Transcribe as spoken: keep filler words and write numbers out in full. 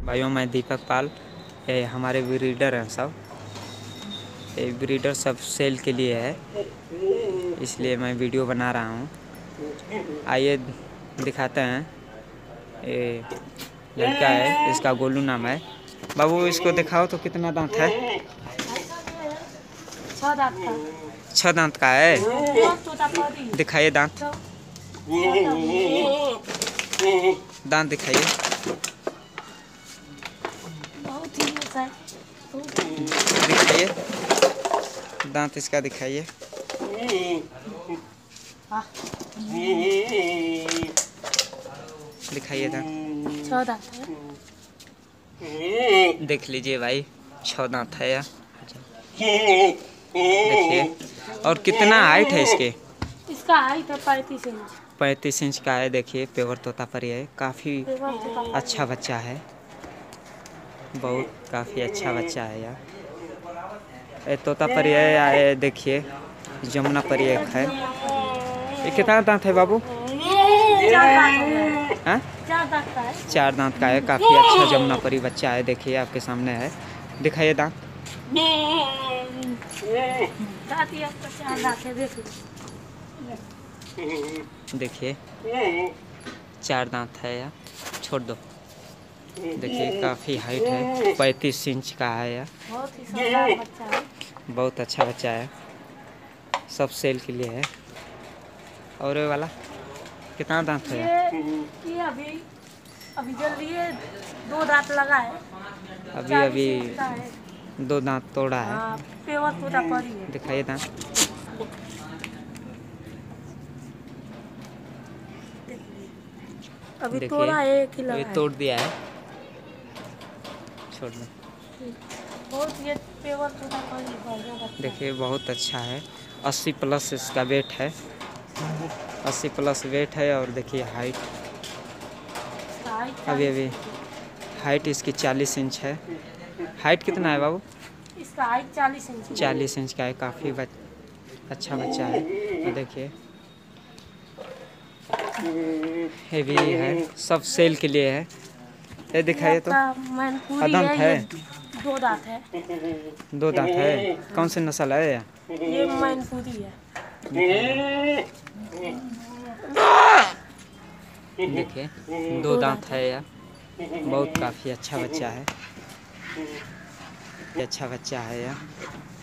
भाइयों, मैं दीपक पाल। ये हमारे ब्रीडर हैं सब। ये ब्रीडर सब सेल के लिए है, इसलिए मैं वीडियो बना रहा हूँ। आइए दिखाते हैं। ये लड़का है, इसका गोलू नाम है। बाबू, इसको दिखाओ तो कितना दांत है? छह दांत का। छह दांत का है। दिखाइए दांत। दांत दिखाइए। दिखाइए दांत इसका, दिखाइए। दिखाइए दांत। छह दांत है। देख लीजिए भाई, छह दांत है यार। देखिए। और कितना हाइट है इसके? इसका हाइट है पैंतीस इंच। पैंतीस इंच का है। देखिए, प्योर तोतापरी है। काफ़ी अच्छा बच्चा है, बहुत काफ़ी अच्छा बच्चा है यार। ये तोतापरी है या ये देखिए जमुना परी एक है। ये कितना दांत है बाबू? हाँ, चार दांत का है। चार दांत का है। काफ़ी अच्छा जमुना परी बच्चा है। देखिए, आपके सामने है। दिखाइए दांत। देखिए, चार दांत है यार। छोड़ दो। देखिए, काफ़ी हाइट है। पैंतीस इंच का है यार। बहुत ही शानदार बच्चा है। बहुत अच्छा बच्चा है। सब सेल के लिए है। और ये वाला कितना दांत है? ये, ये अभी अभी जल्दी ये दो दांत लगा है। अभी अभी दो दांत तोड़ा है। हाँ, प्योर तोतापरी है। दिखाइए दांत। अभी तोड़ा है, एक ही लगा ये है। तोड़ दिया है। छोड़ दो। बहुत ये प्योर तोतापरी है। देखिए, बहुत अच्छा है। अस्सी प्लस इसका वेट है। अस्सी प्लस वेट है। और देखिए हाइट, अभी अभी हाइट इसकी चालीस इंच है। हाइट कितना है बाबू? इसका हाइट चालीस इंच है। चालीस इंच का है। काफ़ी बच, अच्छा बच्चा है। तो देखिए, ये भी है। सब सेल के लिए है। ये दिखाइए तो। अदंत है। दो दांत है। दो दांत है। कौन सी नस्ल है ये? ये मैनपुरी है। देखिए, दो दांत है यार। बहुत काफ़ी अच्छा बच्चा है। अच्छा बच्चा है यार।